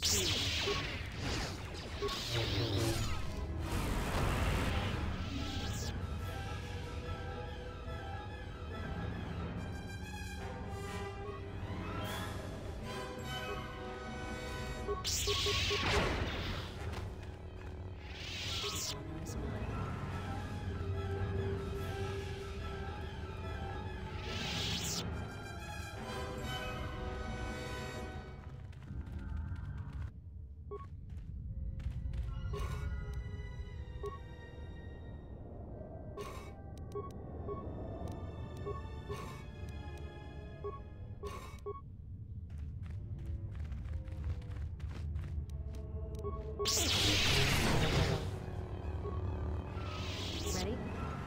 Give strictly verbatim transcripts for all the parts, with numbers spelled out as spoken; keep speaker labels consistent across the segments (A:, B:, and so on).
A: Ready?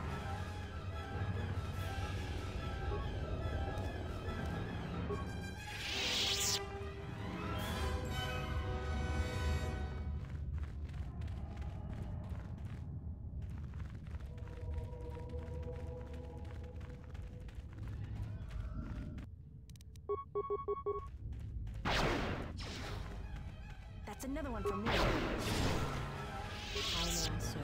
A: That's another one from me. How may I serve?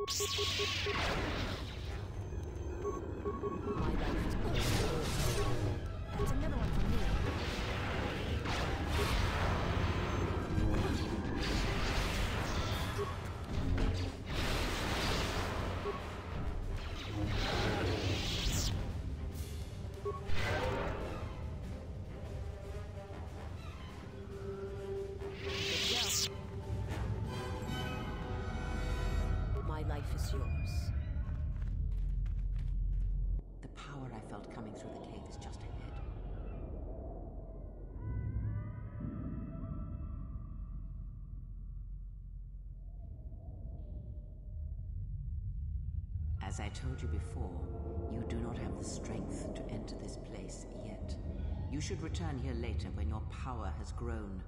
A: My life is over. That's another one from me. My life is yours.
B: The power I felt coming through the cave is just ahead. As I told you before, you do not have the strength to enter this place yet. You should return here later when your power has grown.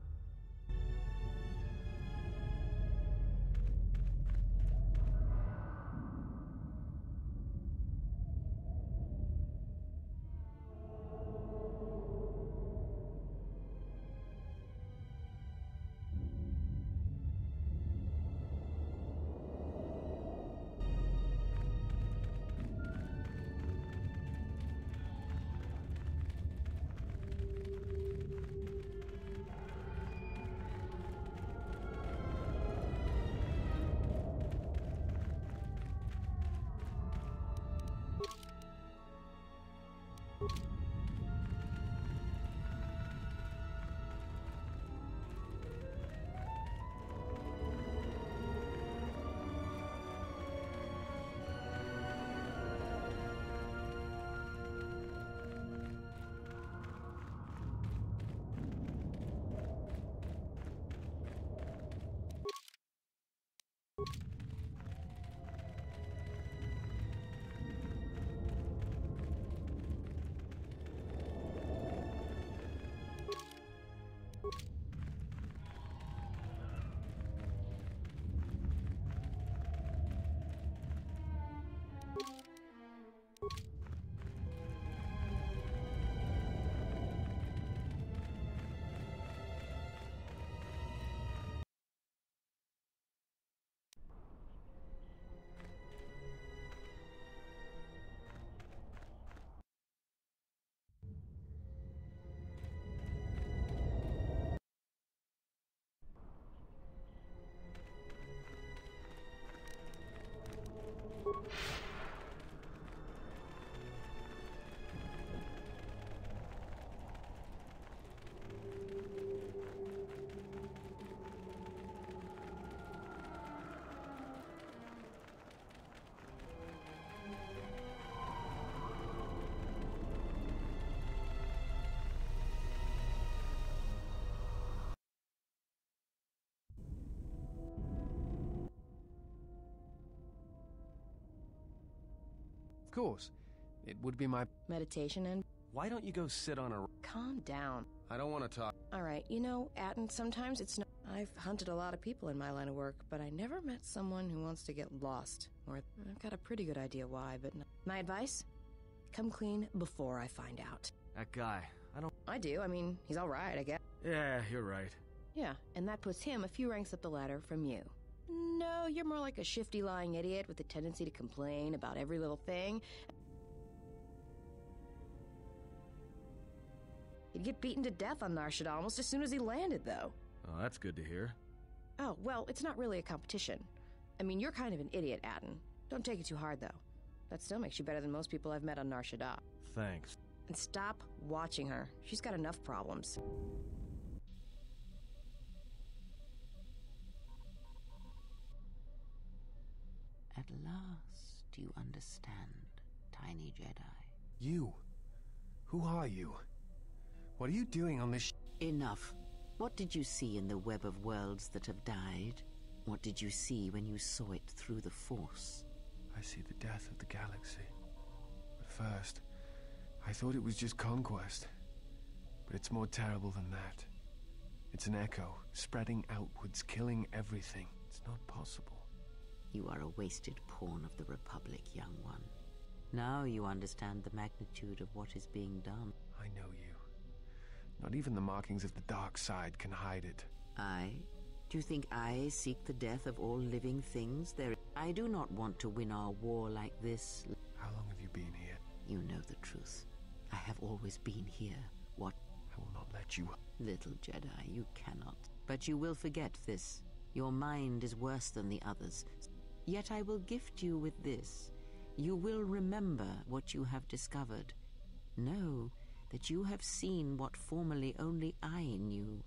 C: Of course. It would be my...
A: Meditation and...
C: Why don't you go sit on a...
A: Calm down.
C: I don't want to talk.
A: All right, you know, Atten, sometimes it's not... I've hunted a lot of people in my line of work, but I never met someone who wants to get lost. Or I've got a pretty good idea why, but no. My advice? Come clean before I find out.
C: That guy, I don't...
A: I do, I mean, he's all right, I guess.
C: Yeah, you're right.
A: Yeah, and that puts him a few ranks up the ladder from you. No, you're more like a shifty lying idiot with a tendency to complain about every little thing. He'd get beaten to death on Nar Shaddaa almost as soon as he landed, though.
C: Oh, that's good to hear.
A: Oh, well, it's not really a competition. I mean, you're kind of an idiot, Atten. Don't take it too hard, though. That still makes you better than most people I've met on Nar Shaddaa.
C: Thanks.
A: And stop watching her. She's got enough problems.
B: At last, you understand, tiny Jedi.
C: You? Who are you? What are you doing on this sh-
B: Enough. What did you see in the web of worlds that have died? What did you see when you saw it through the Force?
C: I see the death of the galaxy. At first, I thought it was just conquest. But it's more terrible than that. It's an echo, spreading outwards, killing everything. It's not possible.
B: You are a wasted pawn of the Republic, young one. Now you understand the magnitude of what is being done.
C: I know you. Not even the markings of the dark side can hide it.
B: I Do you think I seek the death of all living things? There, I do not want to win our war like this.
C: How long have you been here?
B: You know the truth. I have always been here. What?
C: I will not let you...
B: Little Jedi, you cannot. But you will forget this. Your mind is worse than the others. Yet I will gift you with this. You will remember what you have discovered. Know that you have seen what formerly only I knew.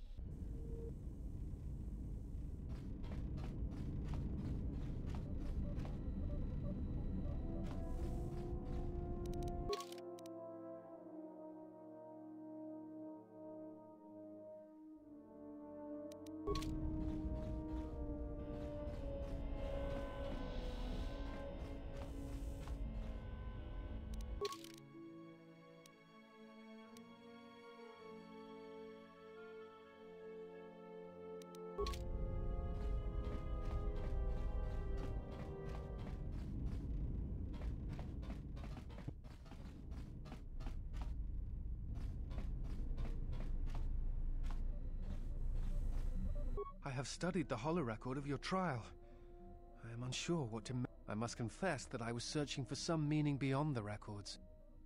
C: I have studied the holorecord of your trial. I am unsure what to... I must confess that I was searching for some meaning beyond the records.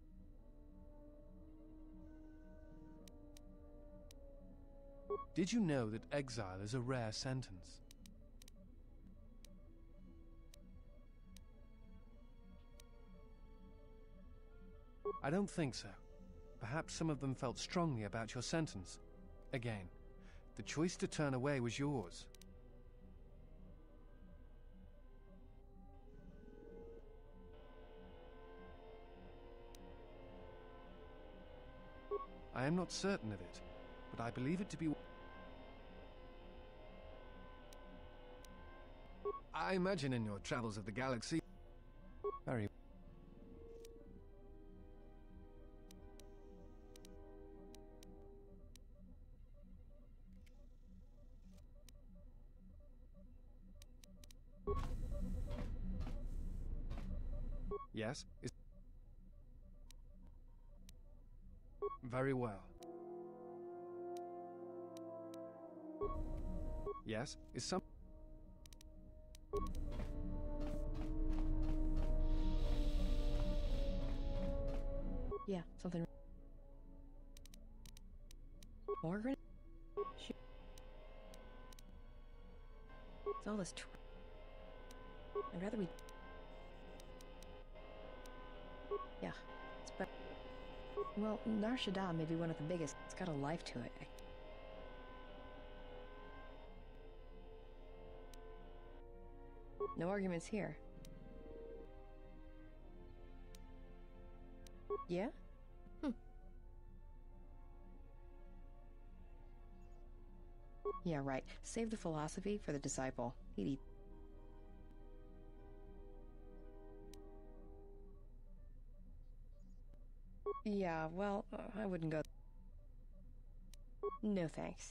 C: Did you know that exile is a rare sentence? I don't think so. Perhaps some of them felt strongly about your sentence. Again, the choice to turn away was yours. I am not certain of it, but I believe it to be... I imagine in your travels of the galaxy... Very... Yes? Is... Very well. Yes? Is some...
A: Yeah, something... Margaret? She... It's all this tr... I'd rather we... Yeah, it's better. Well, Nar Shaddaa may be one of the biggest. It's got a life to it. No arguments here. Yeah? Hmm. Yeah, right. Save the philosophy for the disciple. He'd eat. Yeah, well, uh, I wouldn't go... No thanks.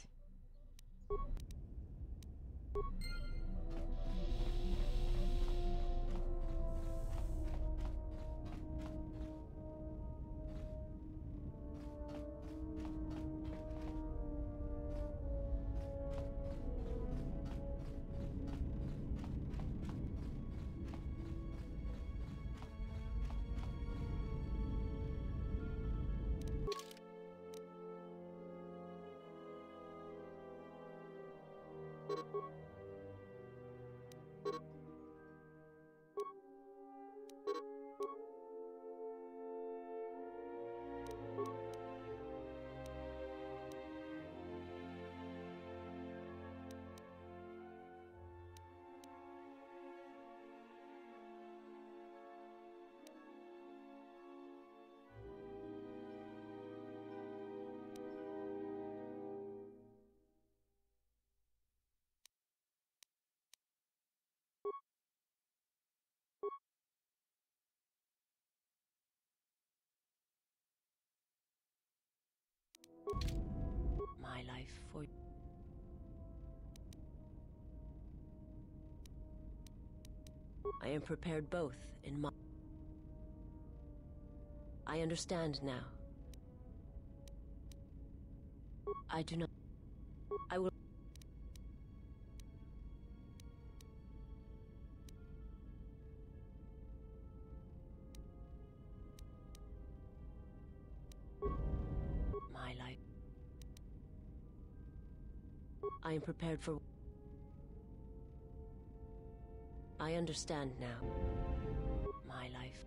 D: My life for... I am prepared both in my... I understand now. I do not... I will... I am prepared for... I understand now. My life.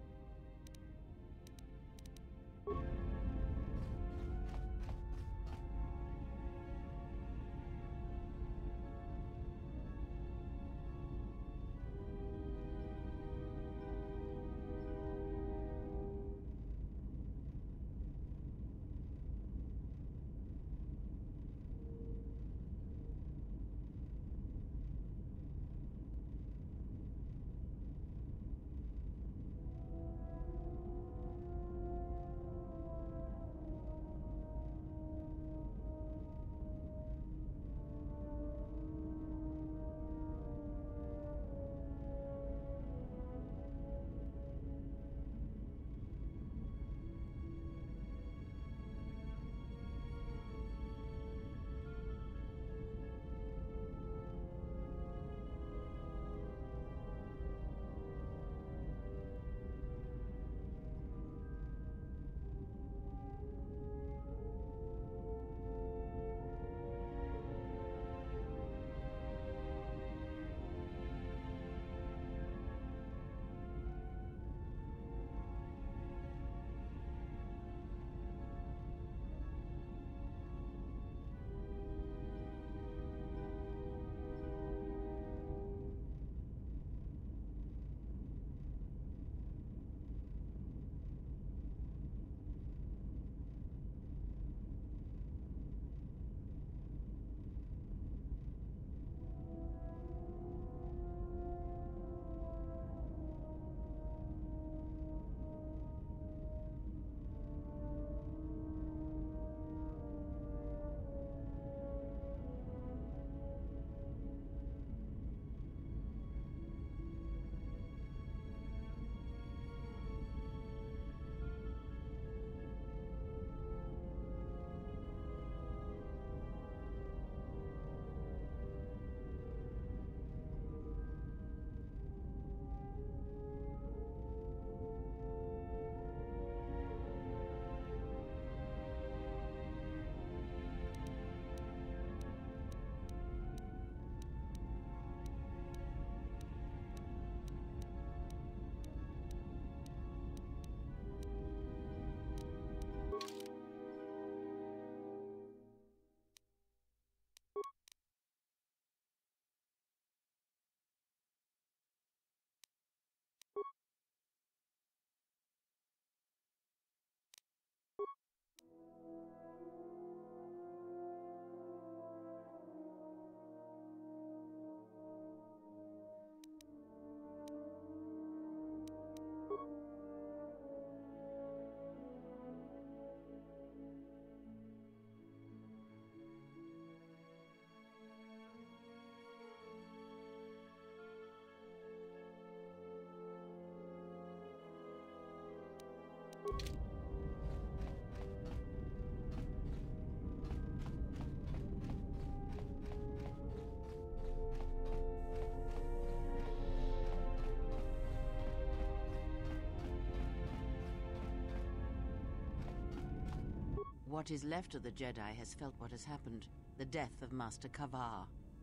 B: What is left of the Jedi has felt what has happened, the death of Master Kavar.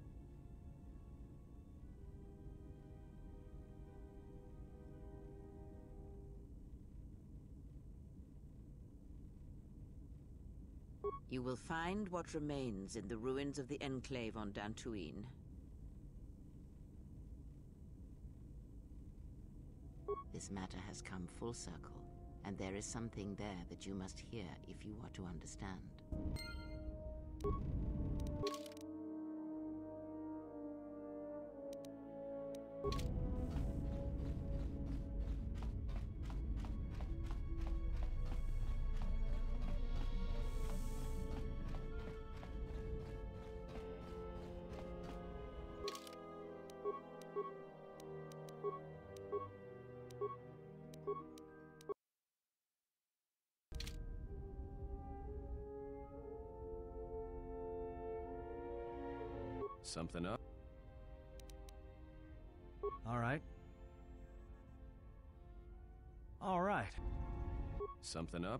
B: You will find what remains in the ruins of the Enclave on Dantooine. This matter has come full circle, and there is something there that you must hear if you are to understand.
C: Something up?
E: All right. All right.
C: Something up?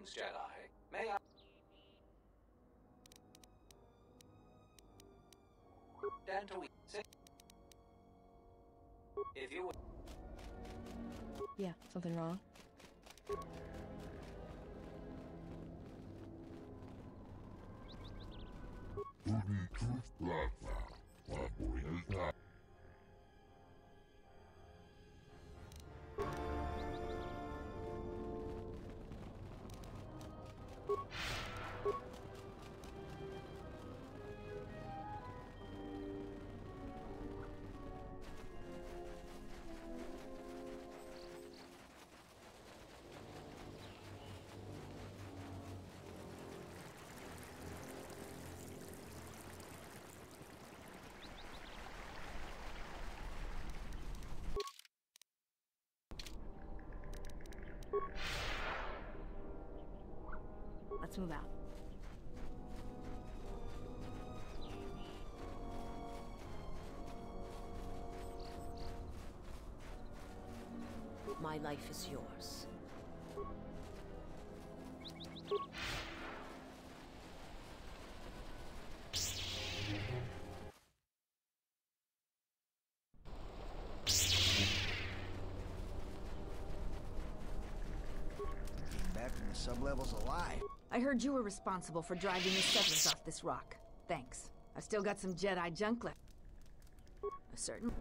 F: Greetings, Jedi. May I... Dantooine. If you would...
A: Yeah, something wrong?
G: Let's move out.
D: My life is yours.
H: Back from the sublevels alive.
G: I heard you were responsible for driving the settlers off this rock. Thanks. I've still got some Jedi junk left. A certain...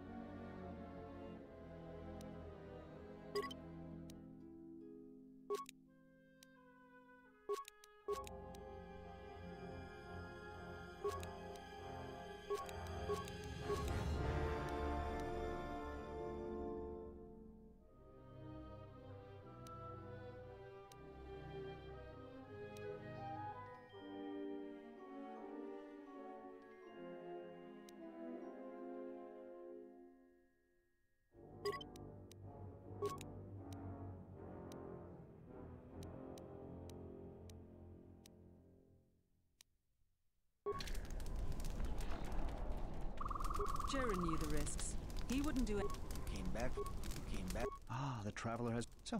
I: Jaren knew the risks. He wouldn't do it.
H: You came back. You came back.
E: Ah, the Traveler has... So,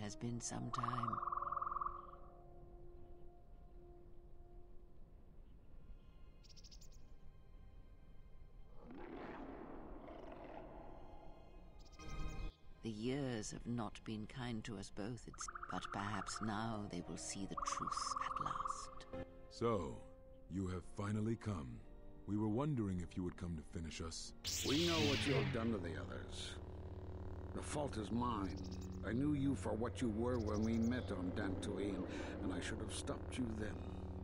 B: has been some time. The years have not been kind to us both, it's, but perhaps now they will see the truth at last.
J: So, you have finally come. We were wondering if you would come to finish us.
K: We know what you have done to the others. The fault is mine. I knew you for what you were when we met on Dantooine, and I should have stopped you then.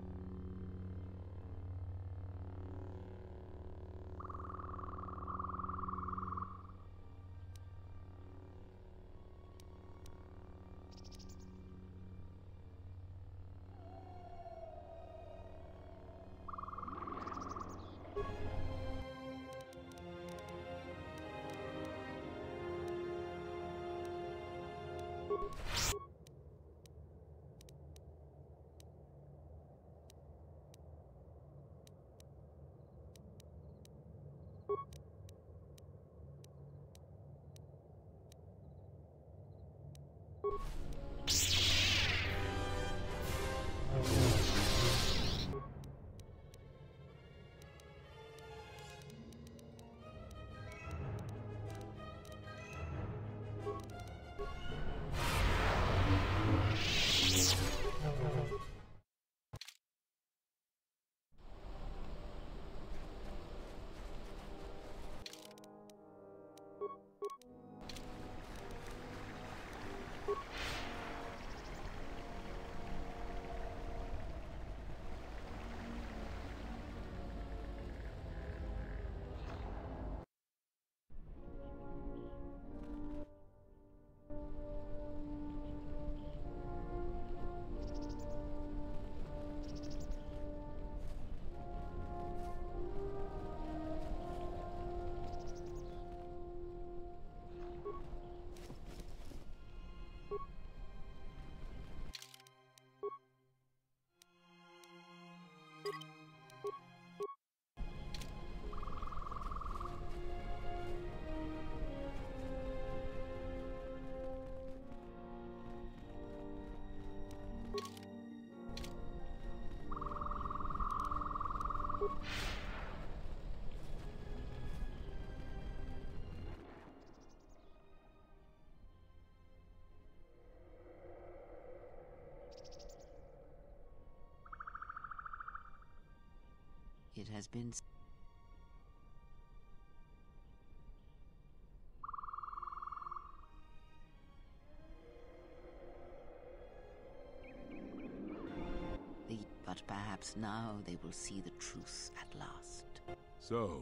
B: It has been... The, but perhaps now they will see the truth at last.
J: So...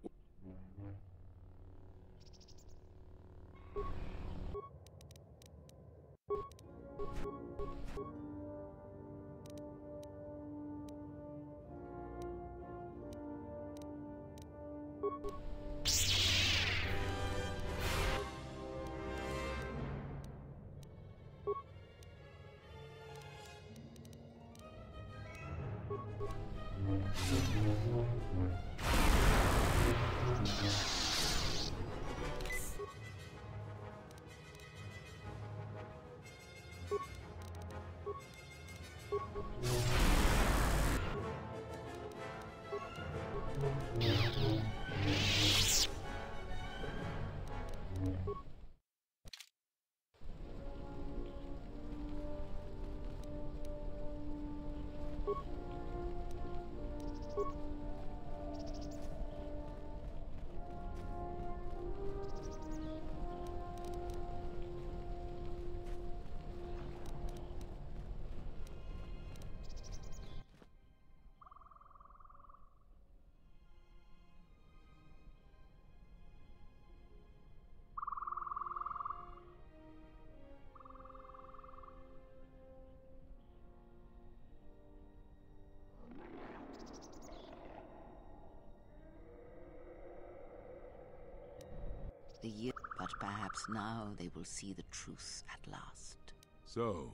B: The year, but perhaps now they will see the truth at last.
J: So...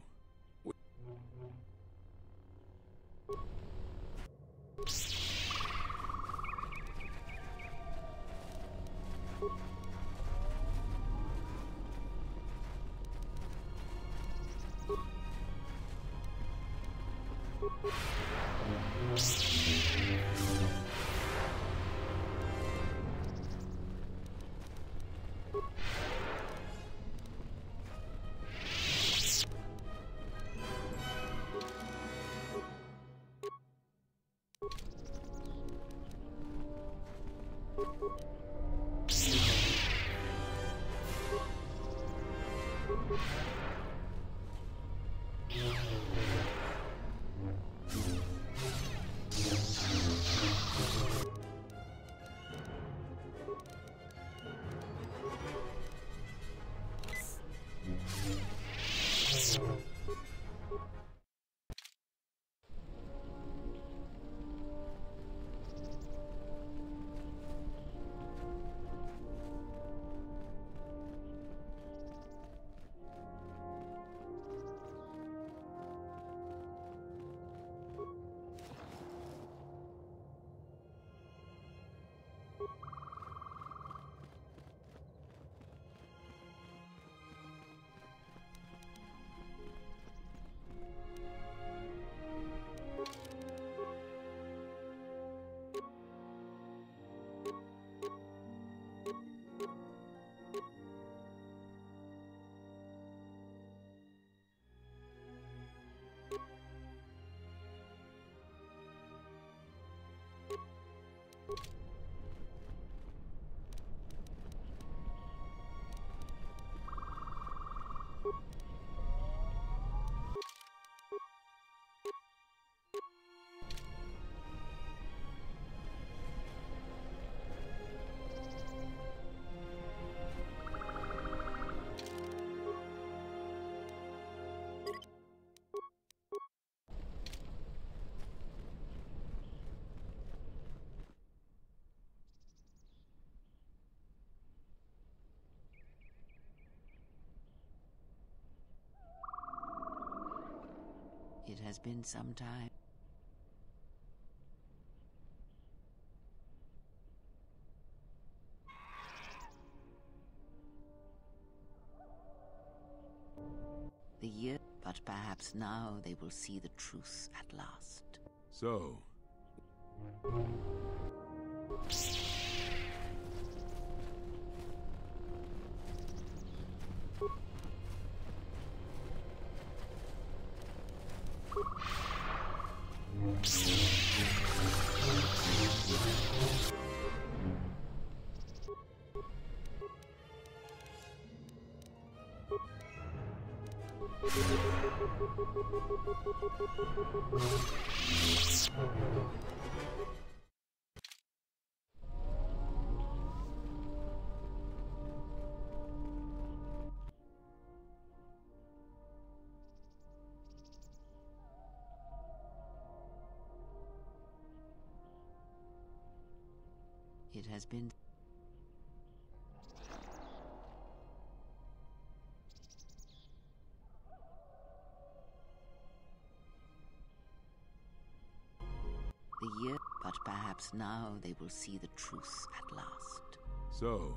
B: It has been some time. The year, but perhaps now they will see the truth at last.
J: So...
B: It has been... The year, but perhaps now they will see the truth at last.
J: So...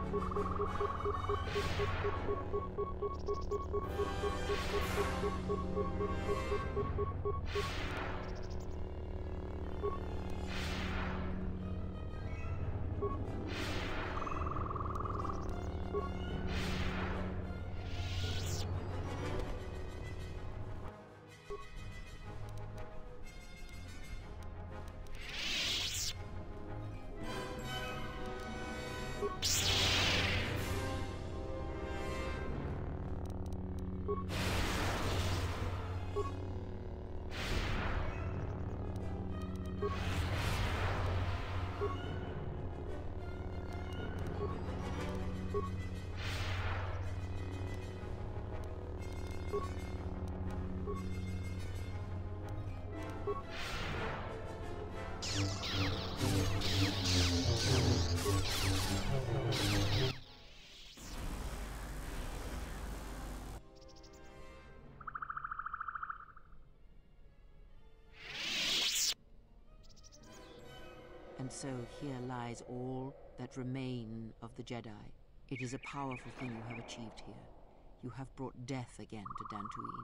B: And so here lies all that remain of the Jedi. It is a powerful thing you have achieved here. You have brought death again to Dantooine.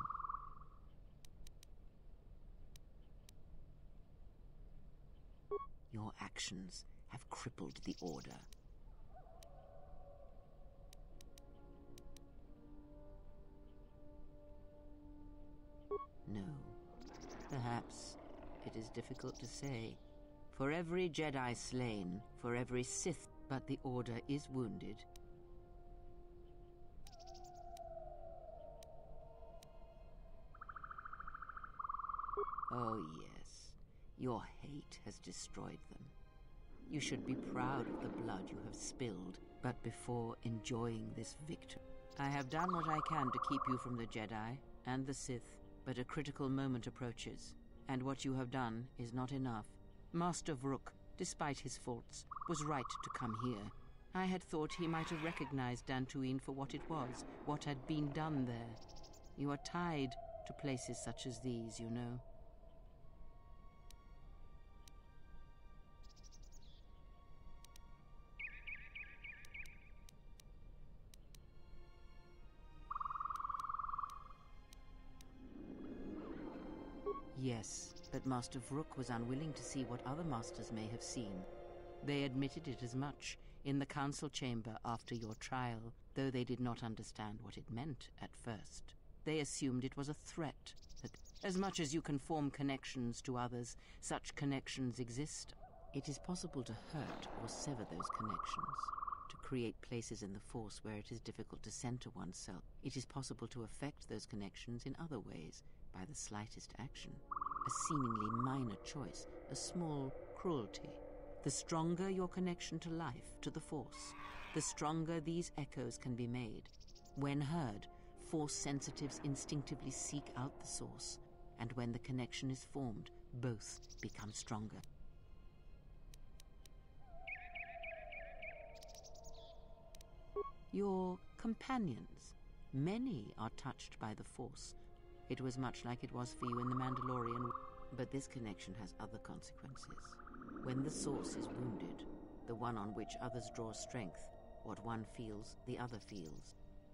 B: Your actions have crippled the Order. No. Perhaps it is difficult to say. For every Jedi slain, for every Sith, but the Order is wounded. Oh yes, your hate has destroyed them. You should be proud of the blood you have spilled, but before enjoying this victory. I have done what I can to keep you from the Jedi and the Sith, but a critical moment approaches, and what you have done is not enough. Master Vrook, despite his faults, was right to come here. I had thought he might have recognized Dantooine for what it was, what had been done there. You are tied to places such as these, you know. Yes, but Master Vrook was unwilling to see what other masters may have seen. They admitted it as much in the council chamber after your trial, though they did not understand what it meant at first. They assumed it was a threat, that as much as you can form connections to others, such connections exist. It is possible to hurt or sever those connections, to create places in the Force where it is difficult to center oneself. It is possible to affect those connections in other ways, by the slightest action. A seemingly minor choice, a small cruelty. The stronger your connection to life, to the Force, the stronger these echoes can be made. When heard, Force sensitives instinctively seek out the source, and when the connection is formed, both become stronger. Your companions, many are touched by the Force. It was much like it was for you in the Mandalorian, but this connection has other consequences. When the source is wounded, the one on which others draw strength, what one feels, the other feels.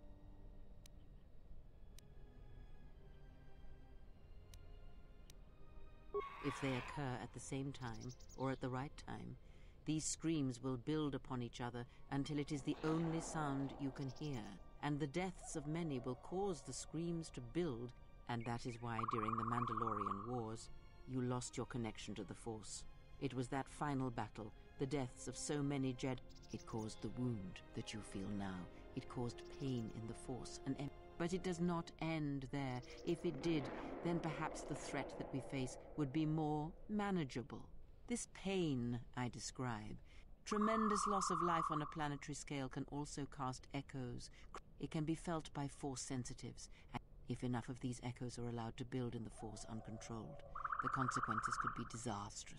B: If they occur at the same time, or at the right time, these screams will build upon each other until it is the only sound you can hear, and the deaths of many will cause the screams to build. And that is why, during the Mandalorian Wars, you lost your connection to the Force. It was that final battle, the deaths of so many Jedi. It caused the wound that you feel now. It caused pain in the Force, an em- but it does not end there. If it did, then perhaps the threat that we face would be more manageable. This pain I describe, tremendous loss of life on a planetary scale, can also cast echoes. It can be felt by Force sensitives. If enough of these echoes are allowed to build in the Force uncontrolled, the consequences could be disastrous.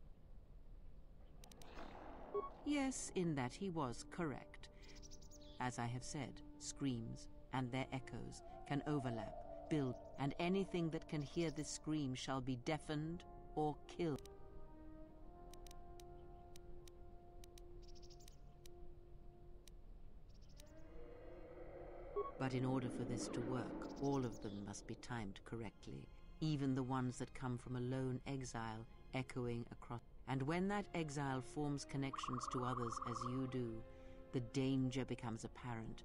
B: Yes, in that he was correct. As I have said, screams and their echoes can overlap, build, and anything that can hear this scream shall be deafened or killed. But in order for this to work, all of them must be timed correctly, even the ones that come from a lone exile echoing across. And when that exile forms connections to others as you do, the danger becomes apparent.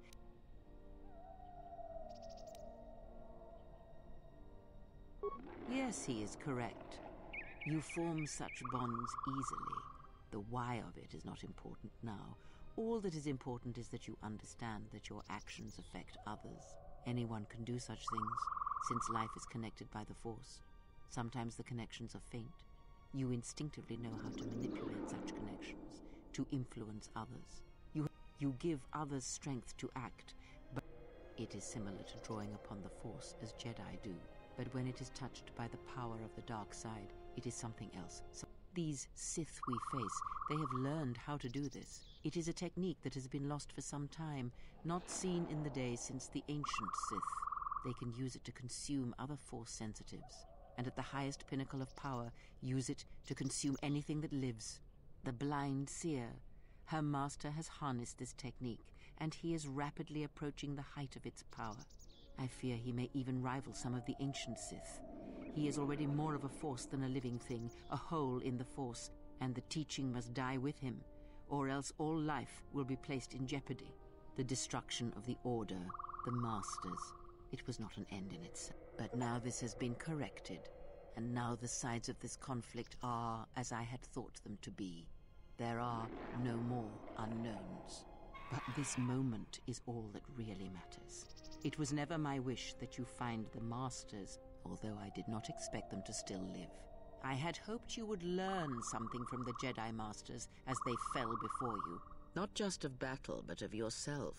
B: Yes, he is correct. You form such bonds easily. The why of it is not important now. All that is important is that you understand that your actions affect others. Anyone can do such things, since life is connected by the Force. Sometimes the connections are faint. You instinctively know how to manipulate such connections, to influence others. You, you give others strength to act, but it is similar to drawing upon the Force as Jedi do. But when it is touched by the power of the dark side, it is something else. So these Sith we face, they have learned how to do this. It is a technique that has been lost for some time, not seen in the days since the ancient Sith. They can use it to consume other Force sensitives, and at the highest pinnacle of power, use it to consume anything that lives. The blind seer, her master has harnessed this technique, and he is rapidly approaching the height of its power. I fear he may even rival some of the ancient Sith. He is already more of a Force than a living thing, a hole in the Force, and the teaching must die with him, or else all life will be placed in jeopardy. The destruction of the Order, the Masters, it was not an end in itself. But now this has been corrected, and now the sides of this conflict are as I had thought them to be. There are no more unknowns. But this moment is all that really matters. It was never my wish that you find the Masters, although I did not expect them to still live. I had hoped you would learn something from the Jedi Masters as they fell before you. Not just of battle, but of yourself.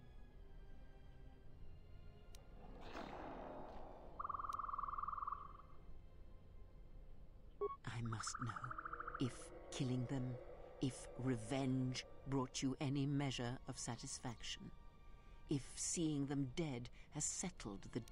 B: I must know if killing them, if revenge brought you any measure of satisfaction. If seeing them dead has settled the...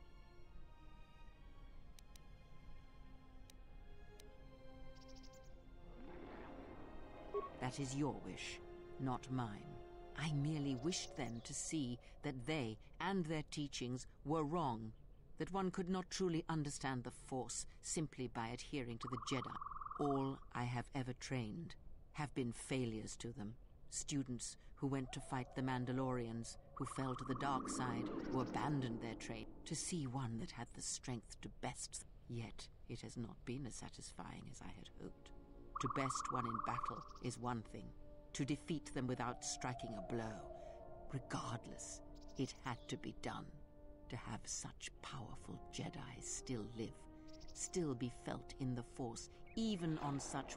B: That is your wish, not mine. I merely wished them to see that they and their teachings were wrong, that one could not truly understand the Force simply by adhering to the Jedi. All I have ever trained have been failures to them. Students who went to fight the Mandalorians, who fell to the dark side, who abandoned their trade, to see one that had the strength to best them. Yet it has not been as satisfying as I had hoped. To best one in battle is one thing. To defeat them without striking a blow, regardless, it had to be done. To have such powerful Jedi still live, still be felt in the Force, even on such...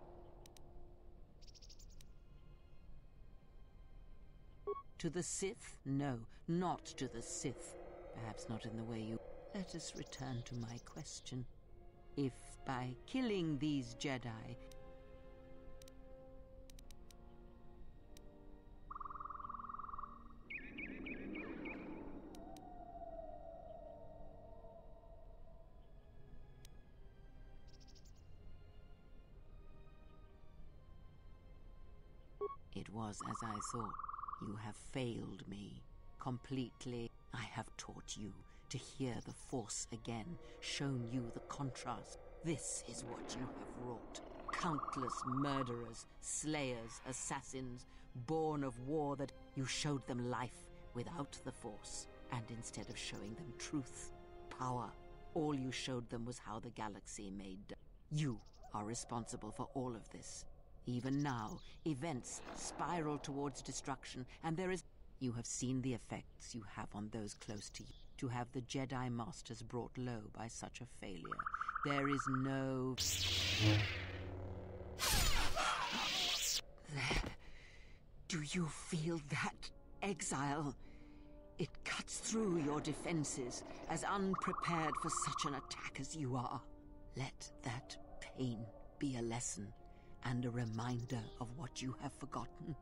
B: To the Sith? No, not to the Sith. Perhaps not in the way you... Let us return to my question. If by killing these Jedi... It was as I thought. You have failed me completely. I have taught you to hear the Force again, shown you the contrast. This is what you have wrought. Countless murderers, slayers, assassins, born of war, that you showed them life without the Force. And instead of showing them truth, power, all you showed them was how the galaxy made. You are responsible for all of this. Even now, events spiral towards destruction, and there is... You have seen the effects you have on those close to you. To have the Jedi Masters brought low by such a failure, there is no... There. Do you feel that, exile? It cuts through your defenses, as unprepared for such an attack as you are. Let that pain be a lesson, and a reminder of what you have forgotten.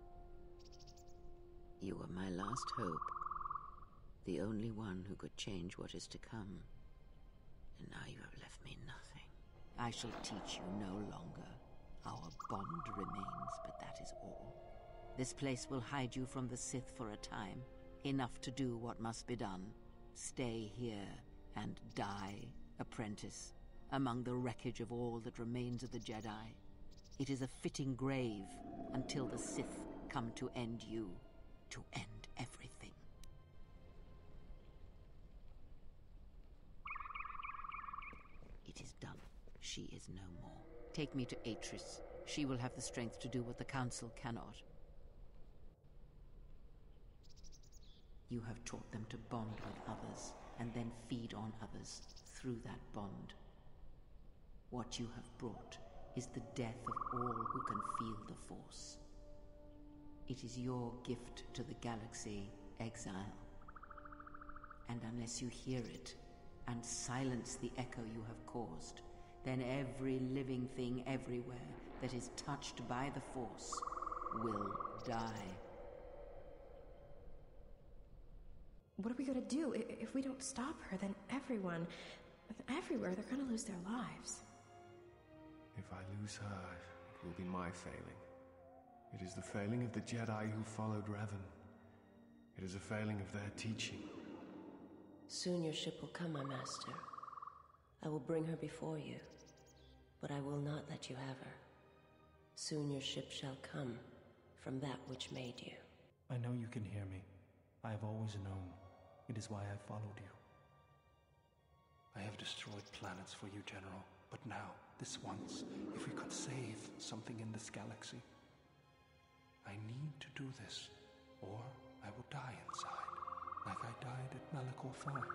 B: You were my last hope, the only one who could change what is to come. And now you have left me nothing. I shall teach you no longer. Our bond remains, but that is all. This place will hide you from the Sith for a time. Enough to do what must be done. Stay here and die, apprentice, among the wreckage of all that remains of the Jedi. It is a fitting grave until the Sith come to end you, to end everything. It is done. She is no more. Take me to Atris. She will have the strength to do what the Council cannot. You have taught them to bond with others, and then feed on others through that bond. What you have brought is the death of all who can feel the Force. It is your gift to the galaxy, Exile. And unless you hear it, and silence the echo you have caused, then every living thing everywhere that is touched by the Force will die.
A: What are we gonna do? If we don't stop her, then everyone, everywhere, they're gonna lose their lives.
C: If I lose her, it will be my failing. It is the failing of the Jedi who followed Revan. It is a failing of their teaching.
D: Soon your ship will come, my master. I will bring her before you, but I will not let you have her. Soon your ship shall come from that which made you.
L: I know you can hear me. I have always known. It is why I followed you. I have destroyed planets for you, General. But now, this once, if we could save something in this galaxy. I need to do this, or I will die inside, like I died at Malachor five.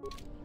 C: it.